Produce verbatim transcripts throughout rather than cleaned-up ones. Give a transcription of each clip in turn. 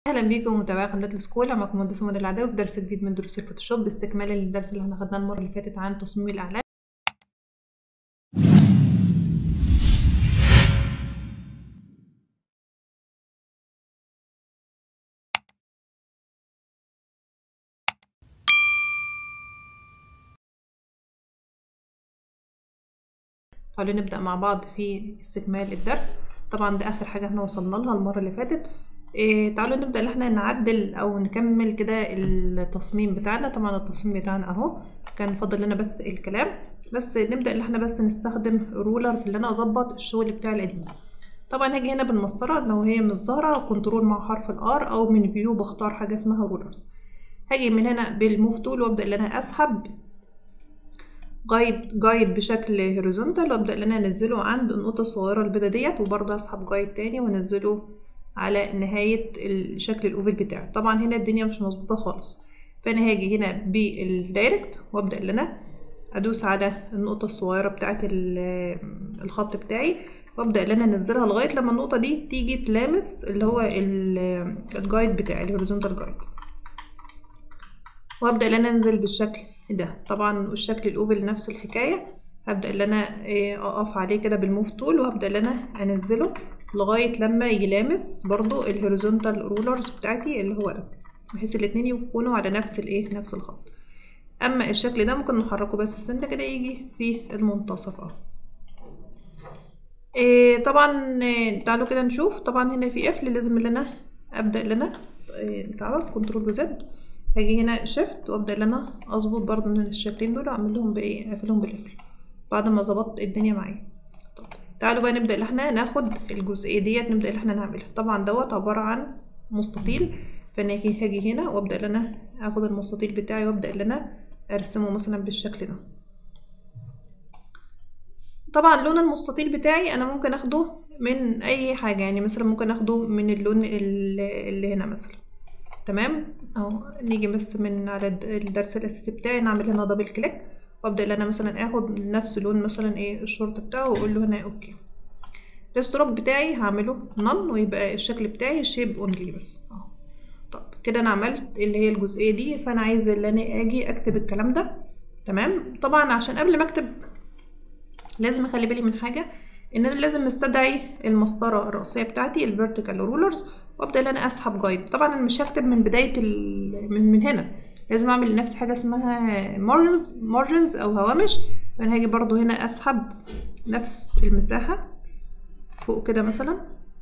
اهلا بيكم متابعي قناه السكول. معكم مهندسه منى العدوي في درس جديد من دروس الفوتوشوب، باستكمال للدرس اللي احنا خدناه المره اللي فاتت عن تصميم الاعلام. تعالوا نبدا مع بعض في استكمال الدرس. طبعا ده اخر حاجه احنا وصلنا لها المره اللي فاتت. إيه تعالوا نبدا ان احنا نعدل او نكمل كده التصميم بتاعنا. طبعا التصميم بتاعنا اهو، كان فاضل لنا بس الكلام، بس نبدا ان احنا بس نستخدم رولر في اللي انا اظبط الشغل بتاع القديم. طبعا هاجي هنا بالمسطره، لو هي من الزهره كنترول مع حرف الار، او من فيو بختار حاجه اسمها رولرز. هاجي من هنا بالموف تول وابدا ان انا اسحب جايد جايد بشكل هوريزونتال، وابدا ان انا انزله عند النقطه الصغيره البيضه ديت، وبرضه اسحب جايد تاني وانزله على نهايه الشكل الاوفل بتاعي. طبعا هنا الدنيا مش مظبوطه خالص، فانا هاجي هنا بالدايركت وابدا ان انا ادوس على النقطه الصغيره بتاعه الخط بتاعي، وابدا ان انا انزلها لغايه لما النقطه دي تيجي تلامس اللي هو الجايد بتاعي الهوريزونتال جايد، وابدا ان انا انزل بالشكل ده. طبعا الشكل الاوفل نفس الحكايه، هبدا ان انا اقف عليه كده بالموف تول، وهبدا ان انا انزله لغايه لما يلامس برضو الهوريزونتال رولرز بتاعتي اللي هو ده، بحيث الاتنين يكونوا على نفس الايه نفس الخط. اما الشكل ده ممكن نحركه بس سنه كده يجي في المنتصف اهو. إيه طبعا تعالوا كده نشوف. طبعا هنا في قفل، لازم ان انا ابدا ان انا متعود كنترول وزد، هاجي هنا شيفت وابدا ان انا اظبط برضو ان الشكلين دول اعمل لهم بايه، اقفلهم بالقفل بعد ما ظبطت الدنيا معايا. طب تعالوا بقى نبدا ان احنا ناخد الجزئيه ديت، نبدا ان احنا نعملها. طبعا دوت عباره عن مستطيل، فانا هاجي هنا وابدا ان انا اخد المستطيل بتاعي وابدا ان انا ارسمه مثلا بالشكل ده. طبعا لون المستطيل بتاعي انا ممكن اخده من اي حاجه، يعني مثلا ممكن اخده من اللون اللي هنا مثلا. تمام اهو، نيجي بس من على الدرس الاساسي بتاعي، نعمل هنا دبل كليك وابدا ان انا مثلا اخد نفس لون مثلا ايه الشورت بتاعه، واقول له هنا اوكي. الستروك بتاعي هعمله نون، ويبقى الشكل بتاعي شيب اونلي بس اهو. طب كده انا عملت اللي هي الجزئيه دي، فانا عايزه ان انا اجي اكتب الكلام ده. تمام. طبعا عشان قبل ما اكتب لازم اخلي بالي من حاجه، ان انا لازم استدعي المسطره الرئيسيه بتاعتي الفيرتيكال رولرز، وابدا ان انا اسحب جايد. طبعا انا مش هكتب من بدايه من, من هنا، لازم اعمل لنفسي حاجه اسمها مارجنز مارجنز او هوامش. فانا هاجي برضو هنا اسحب نفس المساحه فوق كده مثلا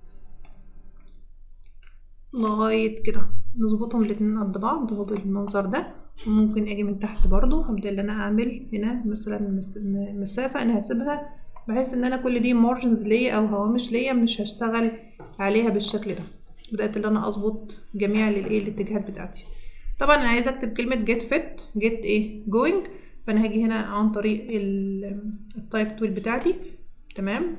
لغايه كده، نظبطهم الاتنين قد بعض هو بالمنظر ده. وممكن اجي من تحت برضو هبدا ان انا اعمل هنا مثلا مسافه انا هسيبها، بحيث ان انا كل دي مارجنز ليا او هوامش ليا مش هشتغل عليها بالشكل ده. بدات ان انا اظبط جميع الايه الاتجاهات بتاعتي. طبعا انا عايزه اكتب كلمه جيت فيت جيت ايه جوينج، فانا هاجي هنا عن طريق التايب تول بتاعتي. تمام،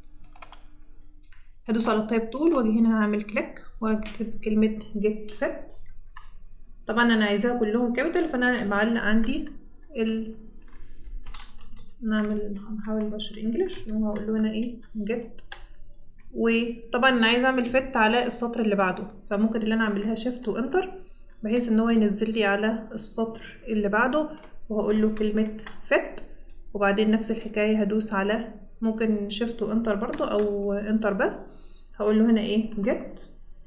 هدوس على التايب تول واجي هنا هعمل كليك واكتب كلمه جيت فيت. طبعا انا عايزاها كلهم كابيتال، فانا معلق عندي ال نعمل هنحاول نبشر انجلش وهقول له هنا ايه جيت. وطبعا انا عايزه اعمل فيت على السطر اللي بعده، فممكن اللي انا اعملها شيفت وانتر بحيث ان هو ينزل لي على السطر اللي بعده، وهقول له كلمه فيت. وبعدين نفس الحكايه هدوس على ممكن شيفت وانتر برضو او انتر بس، هقول له هنا ايه جيت،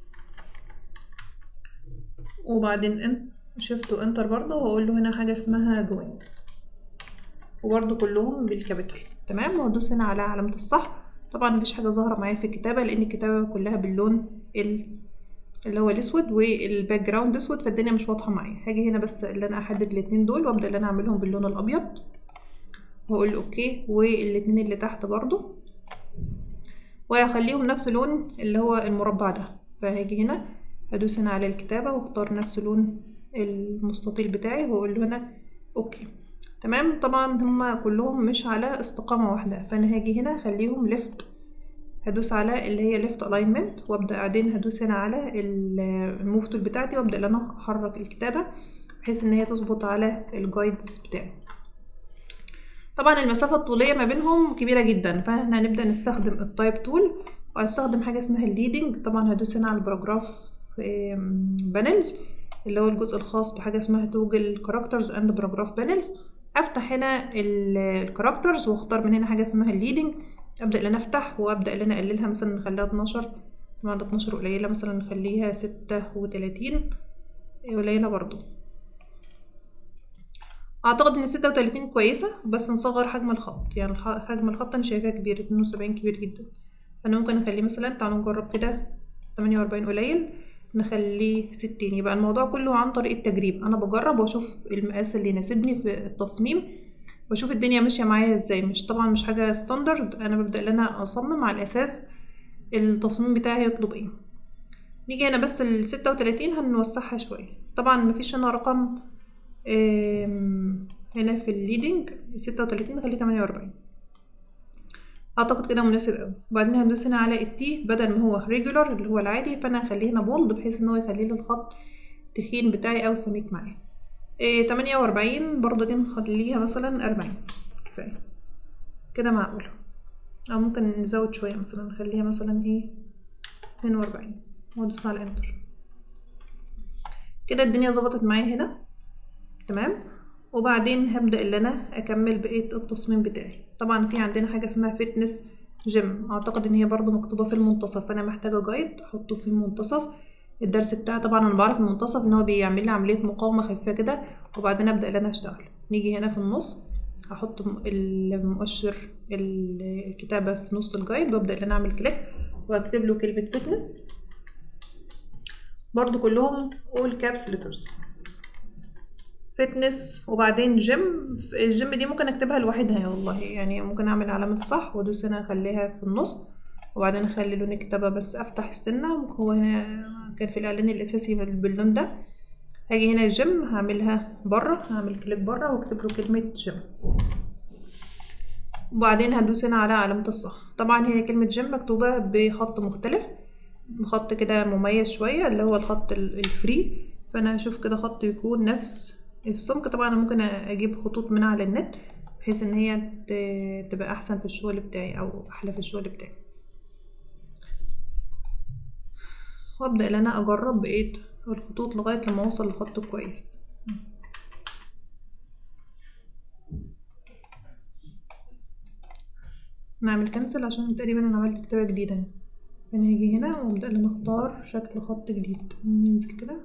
وبعدين انت شيفت وانتر برضو، وهقول له هنا حاجه اسمها جوين، وبرضو كلهم بالكابيتال. تمام، وهدوس هنا على علامه الصح. طبعا مفيش حاجه ظاهره معايا في الكتابه لان الكتابه كلها باللون اللي هو الاسود والباك جراوند اسود، فالدنيا مش واضحه معايا. هاجي هنا بس اللي انا احدد الاثنين دول وابدا ان انا اعملهم باللون الابيض واقول اوكي، والاثنين اللي تحت برضو وهخليهم نفس لون اللي هو المربع ده. فهاجي هنا هدوس هنا على الكتابه واختار نفس لون المستطيل بتاعي واقول له هنا اوكي. تمام. طبعا هما كلهم مش على استقامه واحده، فانا هاجي هنا اخليهم ليفت، هدوس على اللي هي ليفت الاينمنت، وابدا بعدين هدوس هنا على الموف تول بتاعتي وابدا ان انا احرك الكتابه بحيث ان هي تظبط على الجايدز بتاعي. طبعا المسافه الطوليه ما بينهم كبيره جدا، فاحنا هنبدا نستخدم التايب تول وهستخدم حاجه اسمها الليدنج. طبعا هدوس هنا على الباراجراف بانلز اللي هو الجزء الخاص بحاجه اسمها توجل كاركترز اند باراجراف بانلز. افتح هنا الكاركترز واختار من هنا حاجه اسمها الليدنج، ابدا ان انا افتح وابدا ان انا اقللها، مثلا نخليها اتناشر، طبعا اتناشر قليله، مثلا نخليها ستة وتلاتين قليله برضو. اعتقد ان ستة وتلاتين كويسه، بس نصغر حجم الخط، يعني حجم الخط انا شايفاه كبير، اتنين وسبعين كبير جدا، انا ممكن اخليه مثلا، تعالوا نجرب كده تمانية واربعين قليل، نخليه ستين. يبقى الموضوع كله عن طريق التجريب، انا بجرب واشوف المقاس اللي يناسبني في التصميم واشوف الدنيا ماشيه معايا ازاي. مش طبعا مش حاجه ستاندرد، انا ببدا ان انا اصمم على اساس التصميم بتاعي يطلب ايه. نيجي هنا بس ال ستة وتلاتين هنوسعها شويه، طبعا مفيش هنا رقم هنا في الليدنج، ستة وتلاتين نخليه تمانية واربعين، اعتقد كده مناسب قوي. وبعدين هندوس هنا على التي، بدل ما هو ريجولار اللي هو العادي، فانا هخليه هنا بولد بحيث ان هو يخلي لي الخط تخين بتاعي او سميك معايا. إيه تمانية واربعين برضو دي نخليها مثلا اربعين كفايه كده معقوله، او ممكن نزود شويه مثلا نخليها مثلا ايه اتنين واربعين وادوس على انتر. كده الدنيا ظبطت معايا هنا تمام. وبعدين هبدأ ان انا اكمل بقية التصميم بتاعي. طبعا في عندنا حاجة اسمها فيتنس جيم، اعتقد ان هي برضو مكتوبة في المنتصف، فانا محتاجة جايد احطه في المنتصف الدرس بتاعي. طبعا انا بعرف المنتصف ان هو بيعمل لي عملية مقاومة خفيفة كده، وبعدين ابدأ ان انا اشتغل. نيجي هنا في النص هحط المؤشر الكتابة في نص الجايد، وابدأ ان انا اعمل كليك واكتب له كلمة فيتنس، برضو كلهم all caps letters فتنس. وبعدين جيم، الجيم دي ممكن اكتبها لوحدها والله، يعني ممكن اعمل علامة صح وادوس هنا اخليها في النص، وبعدين اخلي لون الكتابة بس افتح السنة، هو هنا كان في الاعلان الاساسي باللون ده. هاجي هنا جيم هعملها بره، هعمل كليك بره واكتب له كلمة جيم، وبعدين هدوس هنا على علامة الصح. طبعا هي كلمة جيم مكتوبة بخط مختلف، بخط كده مميز شوية اللي هو الخط الفري، فانا هشوف كده خط يكون نفس السمك. طبعا انا ممكن اجيب خطوط من على النت بحيث ان هي تبقى احسن في الشغل بتاعي او احلى في الشغل بتاعي، وابدا ان انا اجرب بقية الخطوط لغايه لما اوصل لخط كويس. نعمل كنسل عشان تقريبا انا عملت كتابه جديده. انا هاجي هنا وابدا ان انا اختار شكل خط جديد، ننزل كده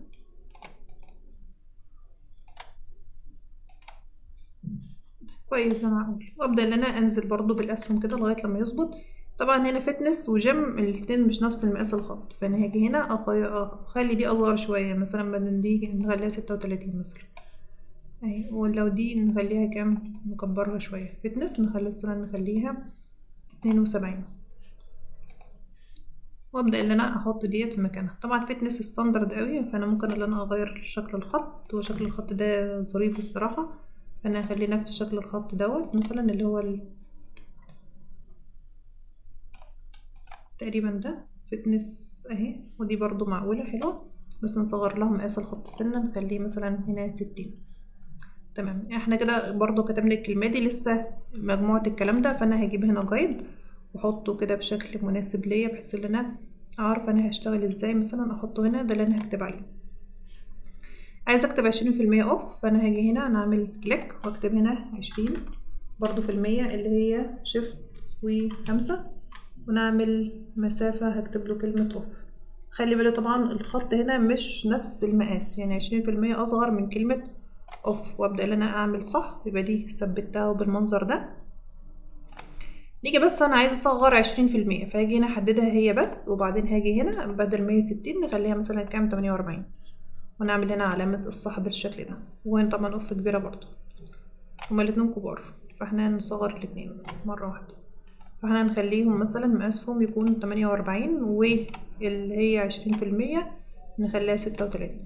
كويس ده معقول، وابدا ان انا انزل برضو بالاسهم كده لغايه لما يظبط. طبعا هنا فتنس وجيم الاتنين مش نفس المقاس الخط، فانا هاجي هنا اخلي دي اصغر شويه، مثلا بدل دي نخليها ستة وتلاتين مثلا اهي، ولو دي نخليها كام نكبرها شويه. فتنس نخلي مثلا نخليها اتنين وسبعين، وابدا ان انا احط ديت في مكانها. طبعا فتنس ستاندرد قوي، فانا ممكن ان انا اغير شكل الخط، وشكل الخط ده ظريف الصراحه، فانا هخلي نفس شكل الخط دوت مثلا اللي هو ال... تقريبا ده فتنس اهي، ودي برضو معقوله حلوه، بس نصغر لها مقاس الخط سنه نخليه مثلا هنا ستين. تمام، احنا كده برضو كتبنا الكلمه دي، لسه مجموعه الكلام ده، فانا هجيب هنا جايد واحطه كده بشكل مناسب ليا بحيث ان انا اعرف انا هشتغل ازاي. مثلا احطه هنا ده اللي انا هكتب عليه. عايزه اكتب عشرين في المية اوف، فانا هاجي هنا نعمل كليك واكتب هنا عشرين برضو في المية اللي هي شيفت وخمسة، ونعمل مسافة هكتب له كلمة اوف. خلي بالي طبعا الخط هنا مش نفس المقاس، يعني عشرين في المية اصغر من كلمة اوف، وابدأ ان انا اعمل صح، يبقى دي ثبتها بالمنظر ده. نيجي بس انا عايزه اصغر عشرين في المية، فهاجي هنا احددها هي بس، وبعدين هاجي هنا بدل مية وستين نخليها مثلا كام تمانية واربعين، ونعمل هنا علامة الصح بالشكل ده. وهنا طبعا اوف كبيرة برضو، هما الاتنين كبار، فاحنا هنصغر الاتنين مرة واحدة، فاحنا هنخليهم مثلا مقاسهم يكون تمانية واربعين، واللي هي عشرين في المية نخليها ستة وتلاتين،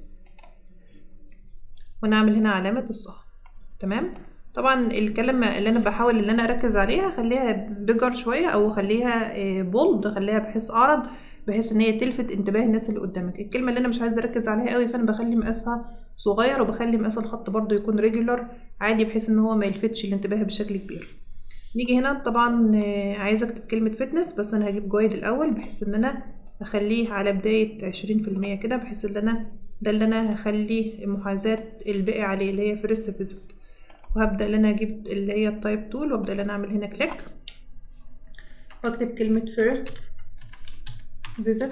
ونعمل هنا علامة الصح. تمام. طبعا الكلمة اللي انا بحاول ان انا اركز عليها خليها بيجر شوية او خليها بولد، خليها بحيث اعرض، بحيث ان هي تلفت انتباه الناس اللي قدامك. الكلمة اللي انا مش عايزة اركز عليها قوي فانا بخلي مقاسها صغير، وبخلي مقاس الخط برضو يكون ريجولار عادي بحيث ان هو ما يلفتش الانتباه بشكل كبير. نيجي هنا طبعا عايزة اكتب كلمة فتنس، بس انا هجيب جايد الاول بحيث ان انا اخليه على بداية عشرين في المية كده، بحيث ان انا ده اللي انا هخلي محاذاة الباقي عليه اللي هي فيرست فيزيت. وهبدأ ان انا اجيب اللي هي التايب تول وابدأ ان انا اعمل هنا كليك واكتب كلمة فيرست فيزيت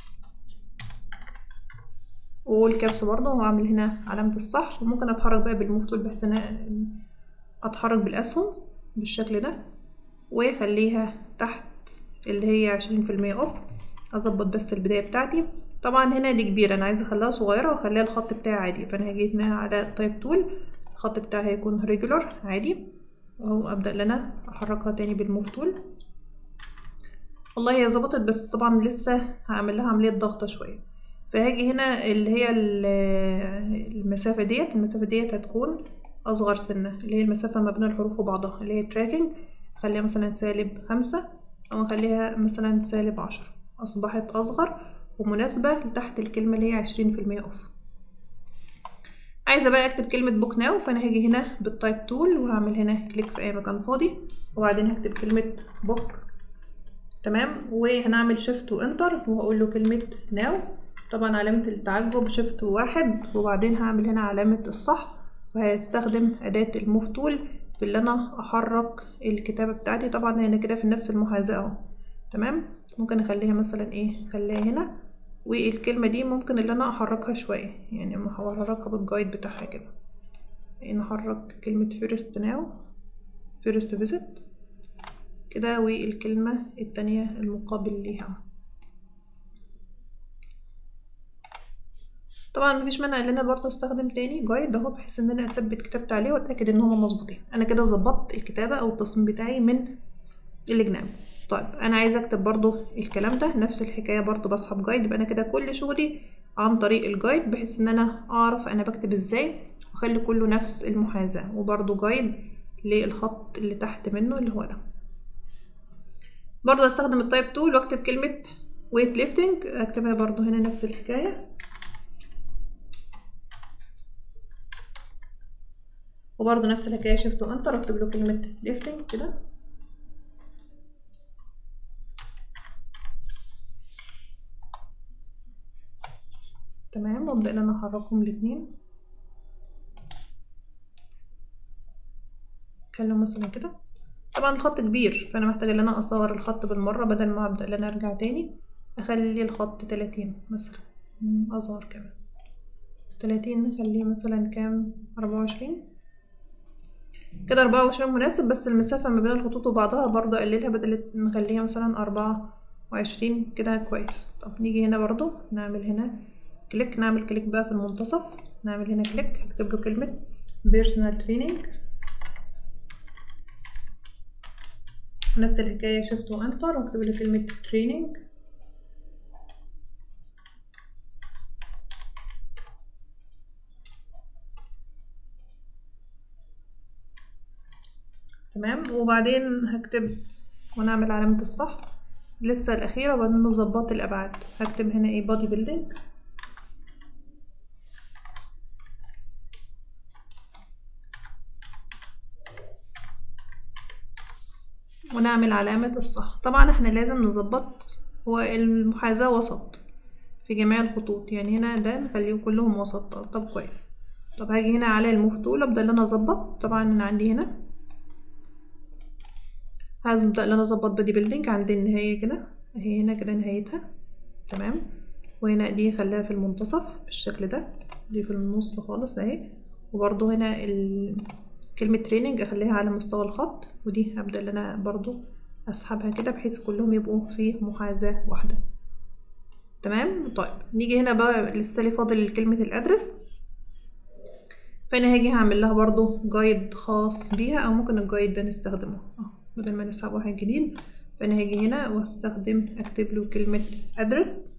والكابس برضه، واعمل هنا علامة الصح. وممكن اتحرك بقى بالموف تول بحيث ان انا اتحرك بالاسهم بالشكل ده، واخليها تحت اللي هي عشرين في المية اوف. اظبط بس البداية بتاعتي. طبعا هنا دي كبيرة، انا عايزة اخليها صغيرة واخليها الخط بتاعي عادي، فانا هاجي هنا على تايب تول، الخط بتاعي هيكون ريجولار عادي، اهو ابدأ ان انا احركها تاني بالموف تول. والله هي ظبطت، بس طبعا لسه هعمل لها عملية ضغطة شوية. فهاجي هنا اللي هي المسافة ديت، المسافة ديت هتكون اصغر سنة، اللي هي المسافة ما بين الحروف وبعضها اللي هي تراكنج، اخليها مثلا سالب خمسة او اخليها مثلا سالب عشرة، اصبحت اصغر ومناسبة لتحت الكلمة اللي هي عشرين في المية اوف. عايزة بقى اكتب كلمة بوك ناو، فانا هاجي هنا بالتايب تول وهعمل هنا كليك في اي مكان فاضي، وبعدين هكتب كلمة بوك. تمام، وهنعمل شيفت وانتر وهقول له كلمة ناو، طبعا علامة التعجب شيفت واحد، وبعدين هعمل هنا علامة الصح، وهستخدم أداة الموف تول في اللي انا احرك الكتابة بتاعتي. طبعا هنا كده في نفس المحاذاة اهو. تمام، ممكن اخليها مثلا ايه، اخليها هنا، والكلمة دي ممكن اللي انا احركها شوية، يعني اما احركها بالجايد بتاعها كده، نحرك كلمة فيرست ناو فيرست فيزيت كده، والكلمة التانية المقابل ليها. طبعا مفيش مانع ان انا برضه استخدم تاني جايد اهو، بحيث ان انا اثبت كتابتي عليه واتاكد ان هما مظبوطين. انا كده ظبطت الكتابة او التصميم بتاعي من الجناب. طيب انا عايزه اكتب برضه الكلام ده نفس الحكايه، برضه بسحب جايد، يبقى انا كده كل شغلي عن طريق الجايد، بحيث ان انا اعرف انا بكتب ازاي واخلي كله نفس المحاذاه. وبرضه جايد للخط اللي تحت منه اللي هو ده. برضه استخدم التايب تول واكتب كلمه ويت ليفتنج، اكتبها برضه هنا نفس الحكايه، وبرضه نفس الحكايه شيفت وانتر اكتب له كلمه ليفتنج كده. تمام، وابدا ان انا احركهم الاثنين. اتكلم مثلا كده، طبعا الخط كبير فانا محتاجه ان انا اصغر الخط بالمره، بدل ما ابدا ان انا ارجع تاني. اخلي الخط تلاتين مثلا، اصغر كمان تلاتين، نخليه مثلا كام، اربعة وعشرين كده. اربعة وعشرين مناسب، بس المسافه ما بين الخطوط وبعضها برضو اقللها، بدل نخليها مثلا اربعة وعشرين كده كويس. طب نيجي هنا برضو نعمل هنا كليك، نعمل كليك بقى في المنتصف، نعمل هنا كليك، هكتب له كلمه بيرسونال تريننج، نفس الحكايه شيفت وانتر واكتب له كلمه تريننج. تمام، وبعدين هكتب ونعمل علامة الصح لسه الأخيرة، وبعدين نظبط الأبعاد. هكتب هنا ايه بودي بيلدينج، ونعمل علامة الصح. طبعا احنا لازم نظبط هو المحاذاة وسط في جميع الخطوط، يعني هنا ده نخليه كلهم وسط. طب كويس. طب هاجي هنا على الموف تول ابدأ ان انا اظبط. طبعا انا عندي هنا هبدأ ان انا اظبط بودي بيلدينج عند النهاية كده، اهي هنا كده نهايتها. تمام، وهنا دي خليها في المنتصف بالشكل ده، دي في النص خالص اهي. وبرضو هنا ال... كلمة تريننج اخليها على مستوى الخط، ودي هبدأ ان انا برضو اسحبها كده بحيث كلهم يبقوا في محاذاة واحدة. تمام. طيب نيجي هنا بقى لسه لي فاضل كلمة الادرس، فانا هاجي هعمل لها برضو جايد خاص بيها، او ممكن الجايد ده نستخدمه اه بدل ما نسحب واحد جديد. فانا هاجي هنا واستخدم اكتب له كلمة ادرس،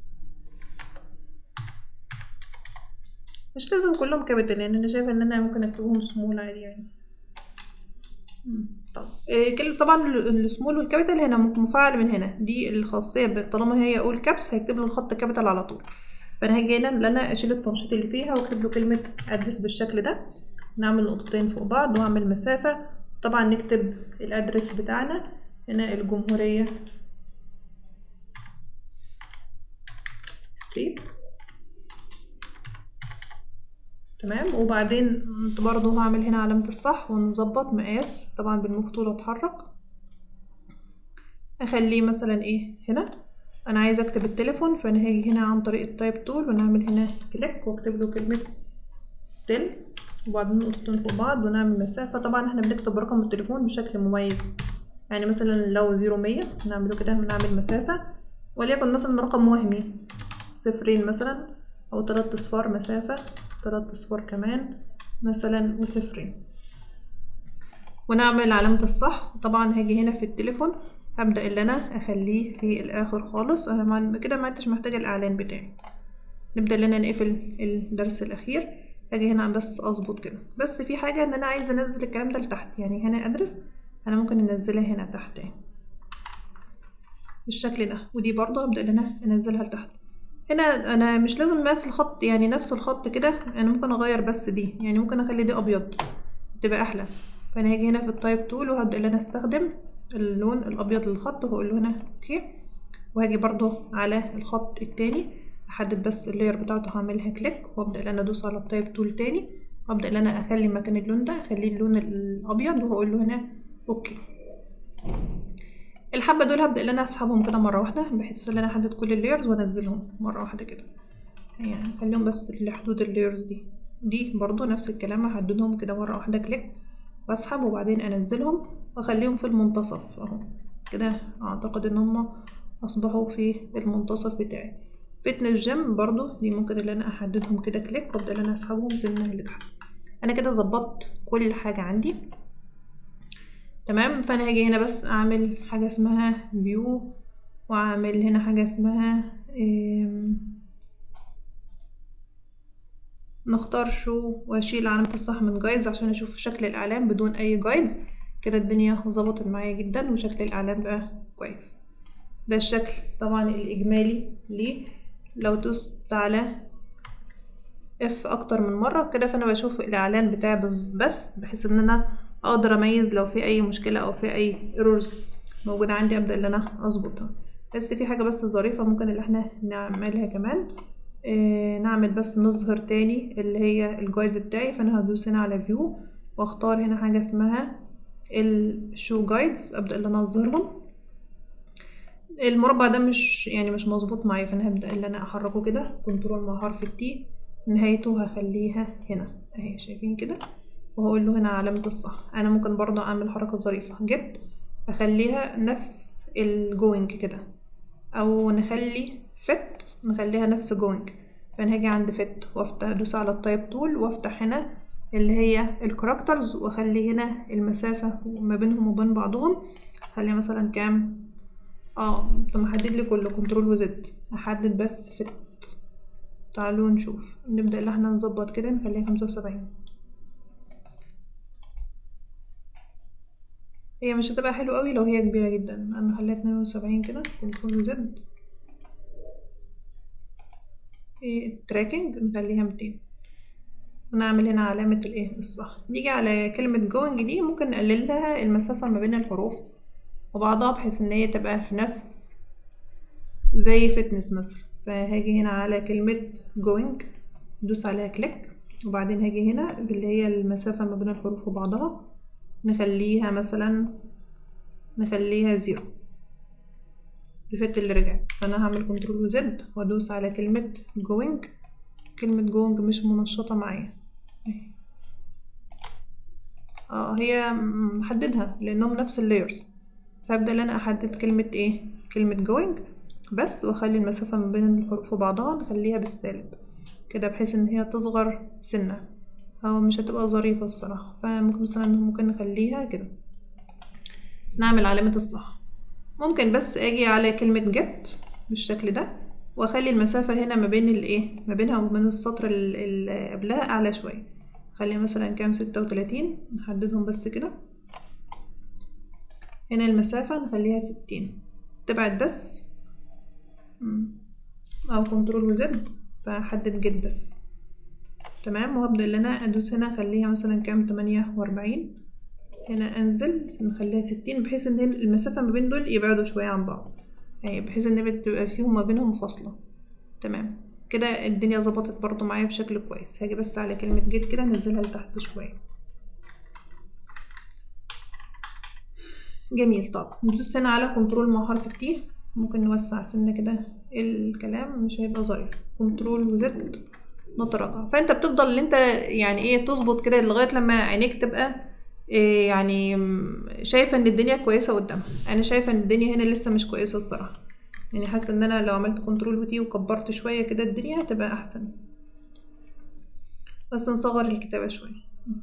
مش لازم كلهم كابيتال، يعني انا شايفه ان انا ممكن اكتبهم سمول عادي يعني. طب إيه كل طبعا السمول والكابيتال هنا مفعل من هنا، دي الخاصيه طالما هي اقول كابس هيكتب له الخط كابيتال على طول. فانا هاجي هنا ان انا اشيل التنشيط اللي فيها واكتب له كلمه ادرس بالشكل ده، نعمل نقطتين فوق بعض واعمل مسافه. طبعا نكتب الادرس بتاعنا هنا الجمهوريه ستيت. تمام. وبعدين برضو هعمل هنا علامة الصح ونظبط مقاس، طبعا بالموف تول اتحرك، اخليه مثلا ايه هنا. انا عايزه اكتب التليفون، فانا هاجي هنا عن طريق التايب تول ونعمل هنا كليك واكتب له كلمه تل، وبعدين نقطتين فوق بعض ونعمل مسافه. طبعا احنا بنكتب رقم التليفون بشكل مميز، يعني مثلا لو زيرو مية نعمله كده، نعمل مسافه وليكن مثلا رقم وهمي صفرين مثلا، او تلات اصفار مسافه، تلات اصفار كمان مثلا وصفرين، ونعمل علامه الصح. طبعا هاجي هنا في التليفون هبدأ اللي انا اخليه في الاخر خالص، انا كده ما عدتش محتاجة الاعلان بتاعي. نبدأ اللي انا نقفل الدرس الاخير. اجي هنا بس اظبط كده، بس في حاجة ان انا عايزة انزل الكلام ده لتحت، يعني هنا ادرس انا ممكن انزلها هنا تحت اهي بالشكل ده، ودي برضه هبدأ ان انا انزلها لتحت. هنا انا مش لازم نفس الخط، يعني نفس الخط كده، انا ممكن اغير بس دي، يعني ممكن اخلي دي ابيض تبقى احلى. فانا هاجي هنا في التايب تول وهبدأ ان انا استخدم اللون الابيض للخط وهقول له هنا اوكي، وهاجي برضو على الخط التاني احدد بس اللاير بتاعته، هعملها كليك وابدا ان انا ادوس على التايب تول تاني وابدا ان انا اخلي مكان اللون ده اخليه اللون الابيض وهقول له هنا اوكي. الحبه دول هبدا ان انا اسحبهم كده مره واحده، بحيث ان انا احدد كل اللايرز وانزلهم مره واحده كده، يعني خليهم بس لحدود اللايرز دي. دي برضو نفس الكلام، هحددهم كده مره واحده كليك واسحب وبعدين انزلهم واخليهم في المنتصف اهو كده. اعتقد ان هم اصبحوا في المنتصف بتاعي. فتنس جيم برضو دي ممكن ان انا احددهم كده كليك وابدا ان انا اسحبهم سنه لتحت. انا كده ظبطت كل حاجه عندي تمام. فانا هاجي هنا بس اعمل حاجه اسمها فيو، واعمل هنا حاجه اسمها نختار شو، واشيل علامة الصح من جايدز عشان اشوف شكل الاعلام بدون اي جايدز. كده الدنيا ظبطت معايا جدا وشكل الاعلام بقى كويس. ده الشكل طبعا الاجمالي ليه. لو دوست على اف اكتر من مرة كده فانا بشوف الاعلان بتاعي بس، بحيث ان انا اقدر اميز لو في اي مشكلة او في اي ايرورز موجودة عندي ابدأ ان انا اظبطها. بس في حاجة بس ظريفة ممكن اللي احنا نعملها كمان، آه نعمل بس نظهر تاني اللي هي الجايدز بتاعي. فانا هدوس هنا على فيو واختار هنا حاجة اسمها الشو جايدز، ابدأ ان انا اظهرهم. المربع ده مش يعني مش مظبوط معايا، فانا هبدأ ان انا احركه كده كنترول مع حرف التي، نهايته هخليها هنا اهي شايفين كده، وهقول له هنا علامة الصح. انا ممكن برضه اعمل حركة ظريفة جت اخليها نفس الجوينج كده، او نخلي فت نخليها نفس جوينج. فانا هاجي عند فت وافتح ادوس على التايب تول وافتح هنا اللي هي الكاركترز واخلي هنا المسافة ما بينهم وبين بعضهم، خليها مثلا كام اه طب احدد لي كله كنترول وزد، احدد بس فت. تعالوا نشوف نبدأ اللي احنا نظبط كده نخليها خمسة وسبعين. هي مش هتبقى حلوة قوي لو هي كبيرة جدا، انا هخليها اتنين وسبعين كده كنترول وزد. ايه التراكنج نخليها ميتين، ونعمل هنا علامة الايه الصح. نيجي على كلمة جوينج دي ممكن نقلل لها المسافة ما بين الحروف وبعضها بحيث ان هي تبقى في نفس زي فتنس مثلا. فهاجي هنا على كلمة جوينج ندوس عليها كليك، وبعدين هاجي هنا اللي هي المسافة ما بين الحروف وبعضها نخليها مثلا نخليها زيرو الفت اللي رجعت. فانا هعمل كنترول وزد وادوس على كلمة جوينج. كلمة جوينج مش منشطة معايا اه هي محددها لانهم نفس اللايرز، فابدأ ان انا احدد كلمة ايه كلمة جوينج بس، واخلي المسافة ما بين الحروف وبعضها نخليها بالسالب كده بحيث ان هي تصغر سنة، او مش هتبقى ظريفة الصراحة. فممكن مثلا ممكن نخليها كده. نعمل علامة الصح. ممكن بس اجي على كلمة جت بالشكل ده واخلي المسافة هنا ما بين الايه ما بينها وبين السطر اللي قبلها اعلى شوية، خلي مثلا كام ستة وتلاتين نحددهم بس كده. هنا المسافة نخليها ستين تبعد بس او كنترول وزد فحدد جد بس تمام. وهبدأ ان انا ادوس هنا اخليها مثلا كام تمانية واربعين، هنا انزل نخليها ستين بحيث ان المسافة ما بين دول يبعدوا شوية عن بعض، يعني بحيث ان بتبقى فيهم ما بينهم فاصلة تمام. كده الدنيا ظبطت برضو معايا بشكل كويس. هاجي بس على كلمة جيت كده ننزلها لتحت شوية. جميل. طب ندوس هنا على كنترول مع حرف التي، ممكن نوسع سنة كده الكلام مش هيبقى ظريف. كنترول وزد نتراجع. فانت بتفضل ان انت يعني ايه تظبط كده لغاية لما عينيك تبقى إيه يعني شايفة ان الدنيا كويسة قدامها. انا شايفة ان الدنيا هنا لسه مش كويسة الصراحة، يعني حاسة ان انا لو عملت كنترول وتي وكبرت شوية كده الدنيا هتبقى احسن. بس نصغر الكتابة شوية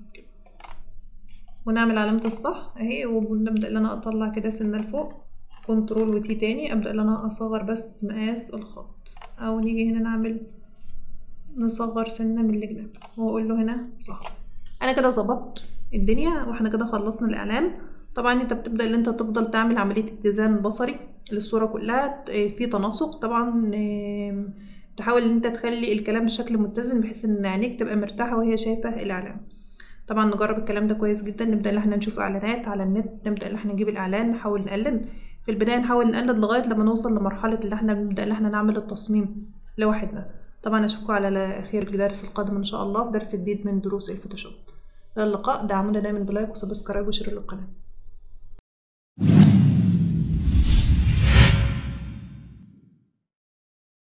ونعمل علامة الصح اهي، ونبدأ ان انا اطلع كده سنة لفوق. كنترول وتي تاني ابدأ ان انا اصغر بس مقاس الخط، او نيجي هنا نعمل نصغر سنة من الجناب واقول له هنا صح. انا كده ظبطت الدنيا واحنا كده خلصنا الاعلان. طبعا انت بتبدأ ان انت تفضل تعمل عملية اتزان بصري للصورة كلها في تناسق. طبعا تحاول ان انت تخلي الكلام بشكل متزن بحيث ان عينيك تبقى مرتاحة وهي شايفة الاعلان. طبعا نجرب الكلام ده كويس جدا. نبدأ ان احنا نشوف اعلانات على النت، نبدأ ان احنا نجيب الاعلان نحاول نقلد. في البداية نحاول نقلد لغاية لما نوصل لمرحلة اللي احنا نبدأ ان احنا نعمل التصميم لوحدنا. طبعا اشوفكم على خير في الدرس القادم ان شاء الله في درس جديد من دروس الفوتوشوب. الى اللقاء. دعمونا دايما بلايك وسبسكرايب وشير للقناة.